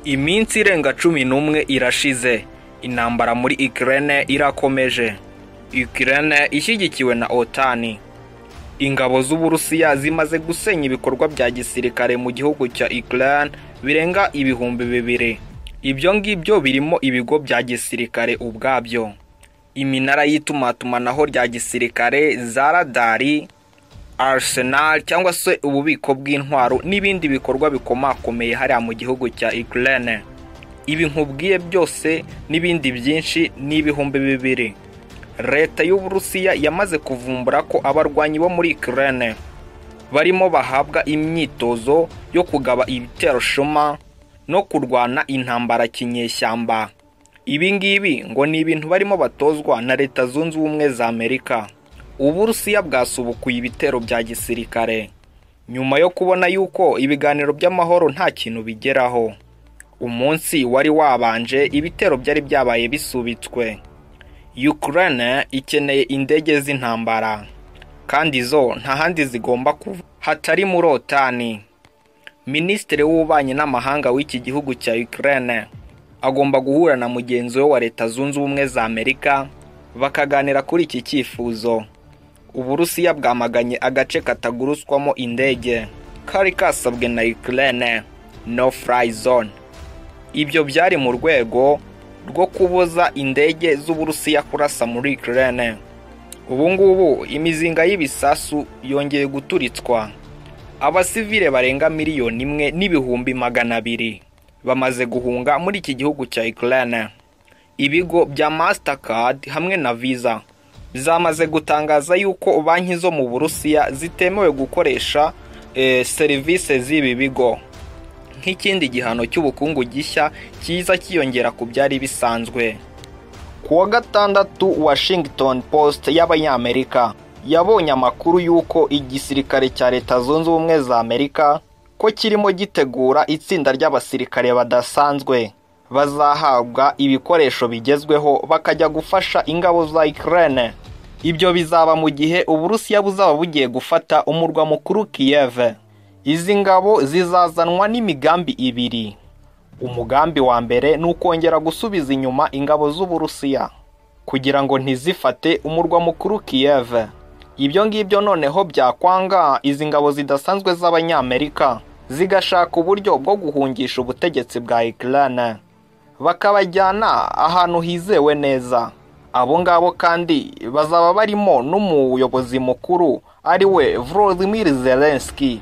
Iminsi irenga 11 irashize, intambara muri Ukraine irakomeje. Ukraine ishyigikiwe na OTAN. Ingabo z'Uburusiya zimaze gusenya ibikorwa bya gisirikare mu gihugu cya Ukraine birenga ibihumbi 2. Ibyo ngibyo birimo ibigo bya gisirikare ubwabyo, iminara y'itumatumanaho rya gisirikare, za radari, arsenal cyangwa se ububiko bw'intwaro n'ibindi bikorwa bikomakomeye hariya mu gihugu cya Ukraine. Ibi nkubwiye byose n'ibindi byinshi ni ibihumbi 2. Leta y'Uburusiya yamaze kuvumbura ko abarwanyi bo muri Ukraine barimo bahabwa imyitozo yo kugaba ibitero shuma no kurwana intambara kinyeshyamba. Ibi ngibi ngo ni ibintu barimo batozwa na Leta Zunze Ubumwe za Amerika. Uburusiya bwasubukuye ibitero bya gisirikare nyuma yo kubona yuko ibiganiro by'amahoro nta kintu bigeraho. Umunsi wari wabanje ibitero byari byabaye bisubitswe. Ukraine ikeneye indege z'intambara, kandi zo nta handi zigomba kuva hatari muri OTAN. Minisitiri w'ububanyi n'amahanga w'iki gihugu cya Ukraine agomba guhura na mugenzi we wa Leta Zunze Ubumwe za Amerika bakaganira kuri iki cyifuzo. Uburusiya bwamaganye agace kataguruswamo indege kari kasabwe na Ukraine, no fly zone. Ibyo byari mu rwego rwo kubuza indege z'Uburusiya kurasa muri Ukraine. Ubu ngubu imizinga y'ibisasu yongeye guturitswa. Abasivile barenga 1,200,000 bamaze guhunga muri iki gihugu cya Ukraine. Ibigo bya Mastercard hamwe na Visa zamaze gutangaza yuko banki zo mu Burusiya zitemewe gukoresha serivisi z'ibi bigo, nk'ikindi gihano cy'ubukungu gishya kiza kiyongera ku byari bisanzwe. Kuwa gatandatu Washington Post y'Abanyamerika yabonye amakuru yuko igisirikare cya Leta Zunze Ubumwe za Amerika ko kirimo gitegura itsinda ry'abasirikare badasanzwe bazahabwa ibikoresho bigezweho bakajya gufasha ingabo za Ukraine. Ibyo bizaba mu gihe Uburusiya buzaba bugiye gufata umurwa mukuru Kiev. Izi ngabo zizazanwa n'imigambi 2. Umugambi wa mbere ni ukongera gusubiza inyuma ingabo z'Uburusiya kugira ngo ntizifate umurwa mukuru Kiev. Ibyo ngibyo noneho byakwanga izi ngabo zidasanzwe z'Abanyamerika zigashaka uburyo bwo guhungisha ubutegetsi bwa Ukraine bakabajyana ahantu hizewe neza. Abo ngabo kandi bazaba barimo n'umuyobozi mukuru ari we Volodymyr Zelensky,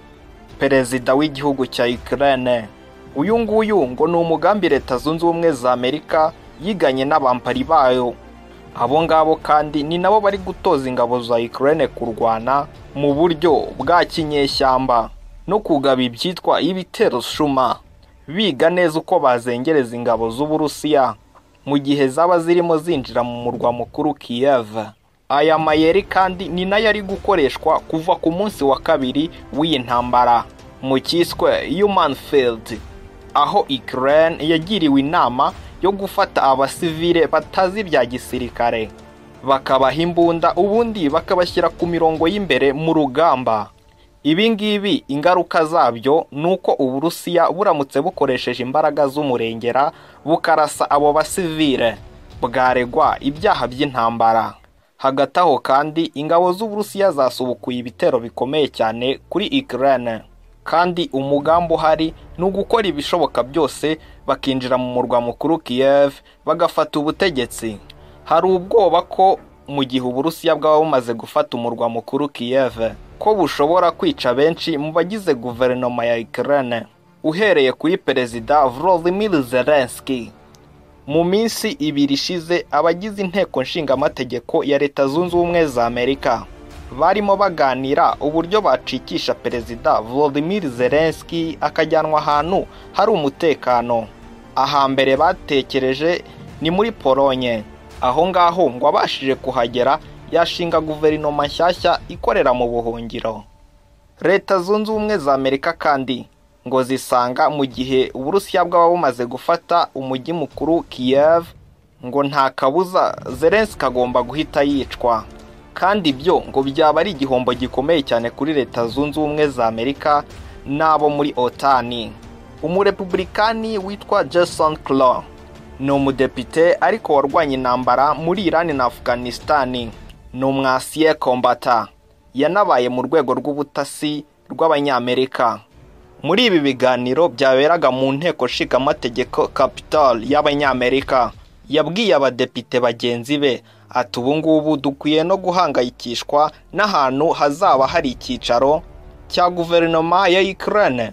perezida w'igihugu cya Ukraine. Uyu nguyu ngo ni umugambi Leta Zunze Ubumwe za Amerika yiganye n'abampari bayo. Abo ngabo kandi ni nabo bari gutoza ingabo za Ukraine kurwana mu buryo bwa kinyeshyamba no kugaba ibyitwa ibitero shuma, biga neza uko bazengereza ingabo z'Uburusiya mu gihe zaba zirimo zinjira mu murwa mukuru Kiev. Aya mayeri kandi ni nayo ari gukoreshwa kuva ku munsi wa 2 w'iyi ntambara mu cyiswe Human Field, aho Ukraine yagiriwe inama yo gufata abasivile batazi bya gisirikare bakabaha imbunda ubundi bakabashyira ku mirongo y'imbere mu rugamba. Ibi ngibi ingaruka zabyo nuko Uburusiya buramutse bukoresheje imbaraga z'umurengera bukarasa abo basivile bwaregwa ibyaha by'intambara. Hagati aho kandi ingabo z'Uburusiya zasubukuye ibitero bikomeye cyane kuri Ukraine, kandi umugambi uhari ni ugukora ibishoboka byose bakinjira mu murwa mukuru Kiev bagafata ubutegetsi. Hari ubwoba ko mu gihe Uburusiya bwaba bumaze gufata umurwa mukuru Kiev ko bushobora kwica benshi mu bagize guverinoma ya Ukraine, uhereye kuri perezida Volodymyr Zelensky. Mu minsi 2 ishize abagize inteko nshingamategeko ya Leta Zunze Ubumwe za Amerika barimo baganira uburyo bacikisha perezida Volodymyr Zelensky akajyanwa ahantu hari umutekano. Ahambere batekereje ni muri Polonye. Aho ngaho ngo abashije kuhagera yashinga guverinoma nshyashya ikorera mu buhungiro. Leta Zunze Ubumwe za Amerika kandi ngo zisanga mu gihe Uburusiya bwaba bumaze gufata umujyi mukuru Kiev ngo nta kabuza Zelensky agomba guhita yicwa, kandi byo ngo byaba ari igihombo gikomeye cyane kuri Leta Zunze Ubumwe za Amerika n'abo muri OTAN. umurepublikani witwa Jason Claw ni umudepite ariko warwanye intambara muri Iran na Afghanistan. Ni umwasiye kombata, yanabaye mu rwego rw'ubutasi rw'abanyamerika. Muri ibi biganiro byaberaga mu nteko nshingamategeko Capitol y'abanyamerika, yabwiye abadepite bagenzi be ati ubu ngubu dukwiye no guhangayikishwa n'ahantu hazaba hari icyicaro cya guverinoma ya Ukraine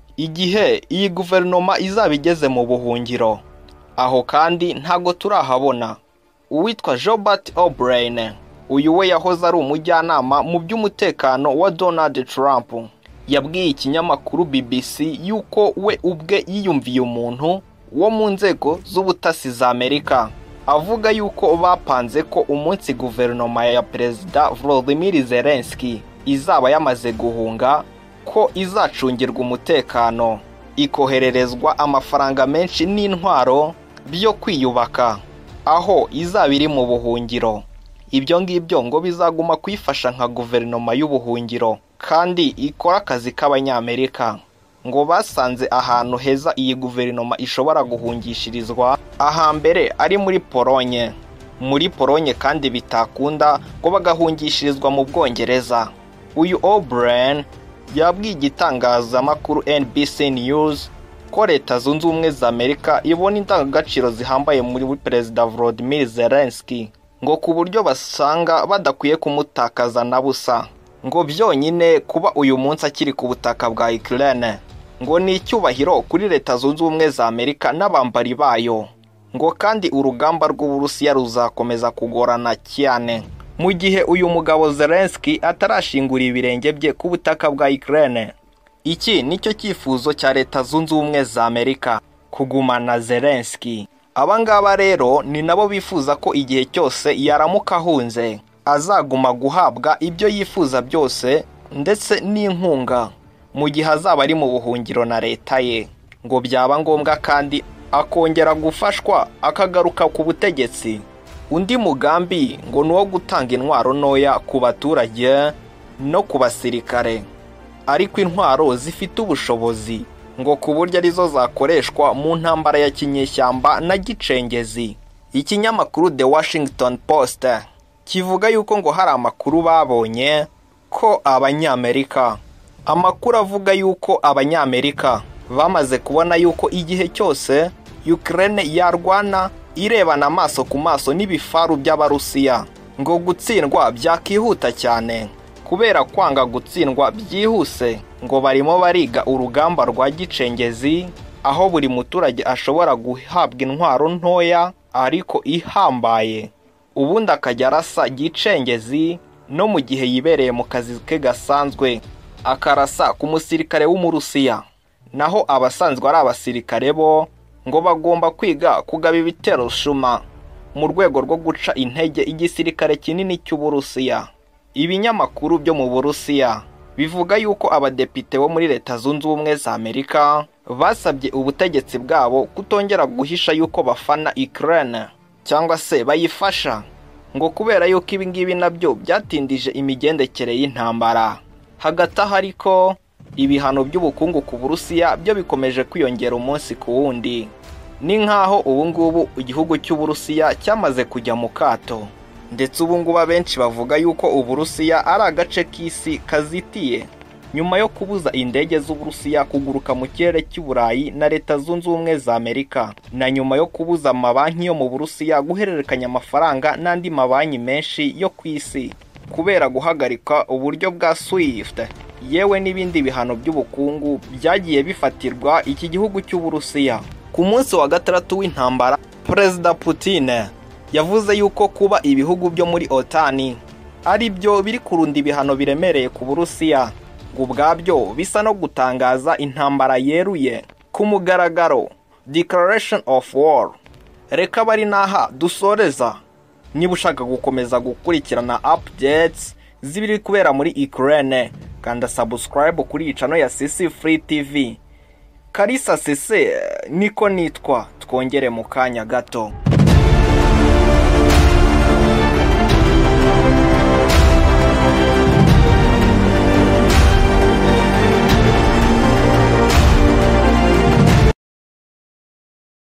igihe iyi guverinoma izaba igeze mu buhungiro. Aho kandi ntago turahabona. Uwitwa Robert O'Brien, uyu we yahoze ari umujyanama mu by'umutekano wa Donald Trump, yabwiye ikinyamakuru BBC yuko we ubwe yiyumviye umuntu wo mu nzego z'ubutasi za Amerika, avuga yuko bapanze ko umunsi guverinoma ya Perezida Volodymyr Zelensky izaba yamaze guhunga ko izacungirwa umutekano, ikohererezwa amafaranga menshi n'intwaro byo kwiyubaka aho izaba iri mu buhungiro. Ibyo ngibyo ngo bizaguma kwifasha nka guverinoma y'ubuhungiro kandi ikora akazi k'abanyamerika. Ngo basanze ahantu heza iyi guverinoma ishobora guhungishirizwa ahambere ari muri Polonye. Muri Polonye kandi bitakunda ngo bagahungishirizwa mu Bwongereza. Uyu O'Brien yabwiye igitangazamakuru NBC News ko Leta Zunze Ubumwe za Amerika ibona indangagaciro zihambaye muri Perezida Volodymyr Zelensky, ngo ku buryo basanga badakwiye kumutakaza na busa. Ngo byonyine kuba uyu munsi akiri ku butaka bwa Ukraine ngo ni icyubahiro kuri Leta Zunze Ubumwe za Amerika n'abambari bayo. Ngo kandi urugamba rw'Uburusiya ruzakomeza kugorana cyane mu gihe uyu mugabo Zelensky atarashingura ibirenge bye ku butaka bwa Ukraine. Iki nicyo cyifuzo cya Leta Zunze Ubumwe za Amerika, kugumana Zelensky. Abangaba rero ni nabo bifuza ko igihe cyose yaramuka ahunze azaguma guhabwa ibyo yifuza byose ndetse n'inkunga mu gihe azaba ari mu buhungiro na leta ye. Ngo byaba ngombwa kandi akongera gufashwa akagaruka ku butegetsi. Undi mugambi ngo ni uwo gutanga intwaro ntoya ku baturage no ku basirikare, ariko intwaro zifite ubushobozi ngo ku buryo arizo zakoreshwa mu ntambara ya kinyeshyamba na gicengezi. Ikinyamakuru The Washington Post kivuga yuko ngo hari amakuru babonye ko amakuru avuga yuko abanyamerika bamaze kubona yuko igihe cyose Ukraine yarwana irebana amaso ku maso n'ibifaru by'Abarusiya, ngo gutsindwa byakihuta cyane. Kubera kwanga gutsindwa byihuse, ngo barimo bariga urugamba rwa gicengezi aho buri muturage ashobora guhabwa intwaro ntoya ariko ihambaye, ubundi akajya arasa gicengezi no mu gihe yibereye mu kazi ke gasanzwe akarasa ku musirikare w'Umurusiya. Naho abasanzwe ari abasirikare bo ngo bagomba kwiga kugaba ibitero shuma mu rwego rwo guca intege igisirikare kinini cy'Uburusiya. Ibinyamakuru byo mu Burusiya bivuga yuko abadepite bo muri Leta Zunze Ubumwe za Amerika basabye ubutegetsi bwabo kutongera guhisha yuko bafana Ukraine cyangwa se bayifasha, ngo kubera yuko ibi ngibi nabyo byatindije imigendekere y'intambara. Hagati aho ariko ibihano by'ubukungu ku Burusiya byo bikomeje kwiyongera umunsi ku wundi. Ni nkaho ubu ngubu igihugu cy'Uburusiya cyamaze kujya mu kato, ndetse ubu ngubu abenshi bavuga yuko Uburusiya ari agace k'isi kazitiye nyuma yo kubuza indege z'Uburusiya kuguruka mu kirere cy'Uburayi na Leta Zunze Ubumwe za Amerika, na nyuma yo kubuza amabanki yo mu Burusiya guhererekanya amafaranga n'andi mabanki menshi yo ku isi kubera guhagarika uburyo bwa SWIFT, yewe n'ibindi bihano by'ubukungu byagiye bifatirwa iki gihugu cy'Uburusiya. Ku munsi wa gatandatu w'intambara, Perezida Putin yavuze yuko kuba ibihugu byo muri OTAN ari byo biri kurunda ibihano biremereye ku Burusiya, ngo ubwabyo bisa no gutangaza intambara yeruye ku mugaragaro, declaration of war. Reka bari naha dusoreza. Niba ushaka gukomeza gukurikirana updates zibiri kubera muri Ukraine, kanda subscribe kuri iyi channel ya CC Free TV. Kalisa CC niko nitwa, twongere mu kanya gato.